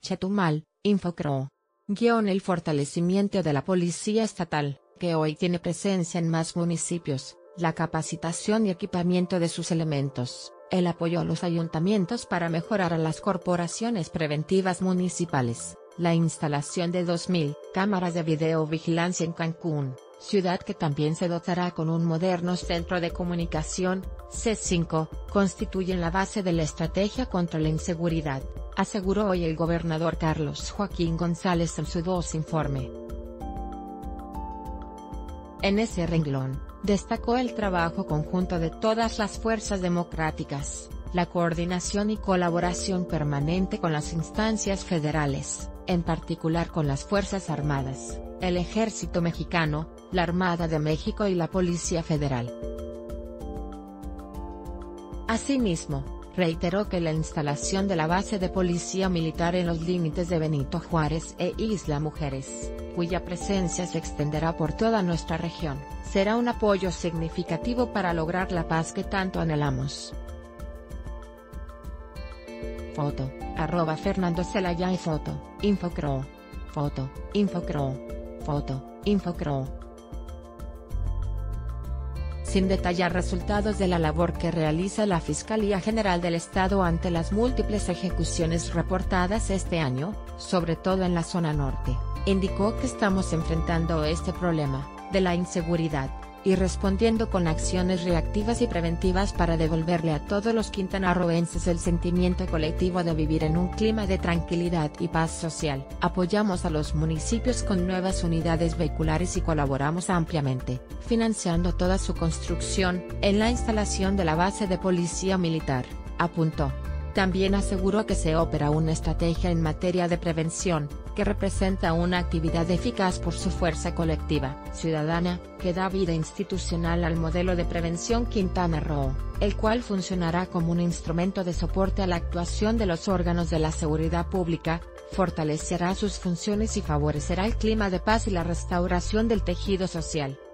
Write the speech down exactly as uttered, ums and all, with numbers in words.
Chetumal, Infocro. Guión el fortalecimiento de la Policía Estatal, que hoy tiene presencia en más municipios, la capacitación y equipamiento de sus elementos, el apoyo a los ayuntamientos para mejorar a las corporaciones preventivas municipales, la instalación de dos mil cámaras de videovigilancia en Cancún, ciudad que también se dotará con un moderno centro de comunicación, C cinco, constituyen la base de la estrategia contra la inseguridad, aseguró hoy el gobernador Carlos Joaquín González en su voz informe. En ese renglón, destacó el trabajo conjunto de todas las fuerzas democráticas, la coordinación y colaboración permanente con las instancias federales, en particular con las Fuerzas Armadas, el Ejército Mexicano, la Armada de México y la Policía Federal. Asimismo, reiteró que la instalación de la base de policía militar en los límites de Benito Juárez e Isla Mujeres, cuya presencia se extenderá por toda nuestra región, será un apoyo significativo para lograr la paz que tanto anhelamos. Foto, arroba Fernando Celaya y foto, Infocro. Foto, Infocro. Foto, Infocro. Sin detallar resultados de la labor que realiza la Fiscalía General del Estado ante las múltiples ejecuciones reportadas este año, sobre todo en la zona norte, indicó que estamos enfrentando este problema, de la inseguridad, y respondiendo con acciones reactivas y preventivas para devolverle a todos los quintanarroenses el sentimiento colectivo de vivir en un clima de tranquilidad y paz social. Apoyamos a los municipios con nuevas unidades vehiculares y colaboramos ampliamente, financiando toda su construcción, en la instalación de la base de policía militar, apuntó. También aseguró que se opera una estrategia en materia de prevención, que representa una actividad eficaz por su fuerza colectiva, ciudadana, que da vida institucional al modelo de prevención Quintana Roo, el cual funcionará como un instrumento de soporte a la actuación de los órganos de la seguridad pública, fortalecerá sus funciones y favorecerá el clima de paz y la restauración del tejido social.